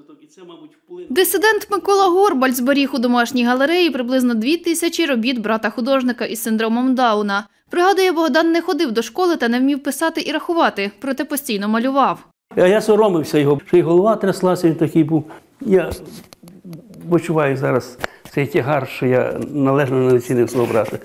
Дисидент Микола Горбаль зберіг у домашній галереї приблизно 2000 робіт брата-художника із синдромом Дауна. Пригадує, Богдан не ходив до школи та не вмів писати і рахувати, проте постійно малював. Я соромився його, що й голова тряслася, він такий був. Я почуваю зараз цей тягар, що я належно не оцінив свого брата.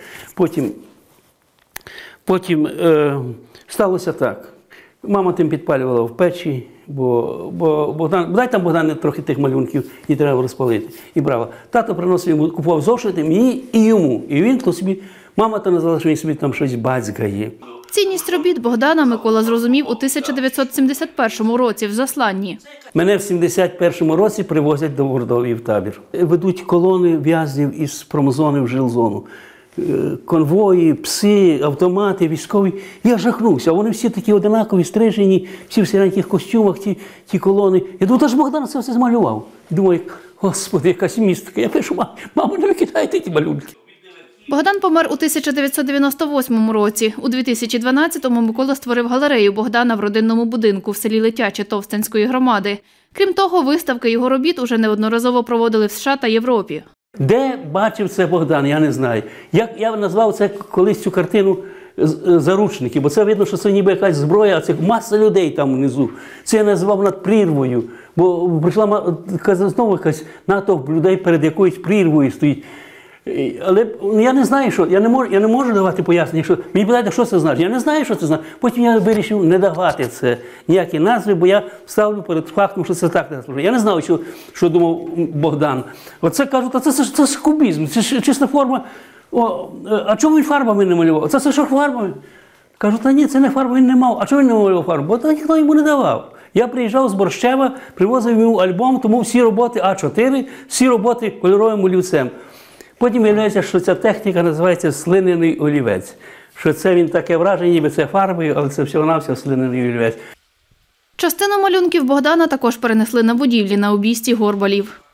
Потім сталося так. Мама тим підпалювала в печі, бо Богдан трохи тих малюнків, і треба розпалити. І брала. Тато приносив йому, купував зошити, мені і йому. І він то собі, мама то назвала, що він собі там щось бацькає. Цінність робіт Богдана Микола зрозумів у 1971 році в Засланні. Мене в 71-му році привозять до Мордовії в табір. Ведуть колони в'язнів із промзони в жилзону. Конвої, пси, автомати, військові. Я жахнувся. Вони всі такі одинакові, стрижені, всі в сіреньких костюмах, ті колони. Я думаю, та ж Богдан це все змалював. Думаю, Господи, якась містика. Я пишу, мамо, не викидайте ті малюнки. Богдан помер у 1998 році. У 2012-му Микола створив галерею Богдана в родинному будинку в селі Летяче Товстинської громади. Крім того, виставки його робіт уже неодноразово проводили в США та Європі. Де бачив це Богдан, я не знаю. Я назвав це колись цю картину «Заручники», бо це видно, що це ніби якась зброя, а це маса людей там внизу. Це я назвав над прірвою, бо прийшла знову якась натовп людей перед якоюсь прірвою стоїть. Але я не знаю, що, я не можу давати пояснення, що мені питають, що це значить. Я не знаю, що це значить. Потім я вирішив не давати це ніякі назви, бо я ставлю перед фактом, що це так не служить. Я не знав, що думав Богдан. Оце кажуть, це ж кубізм, це ж чиста форма. А чому він фарбами не малював? Це що фарбами? Кажуть, та ні, це не фарба, він не мав. А чому він не малював фарбу? Бо то ніхто йому не давав. Я приїжджав з Борщева, привозив йому альбом, тому всі роботи А4, всі роботи кольоровим олівцем. Потім виявляється, що ця техніка називається слинений олівець. Що це він таке враження, ніби це фарбою, але це всього-навсього слинений олівець. Частину малюнків Богдана також перенесли на будівлі на обійсті Горбалів.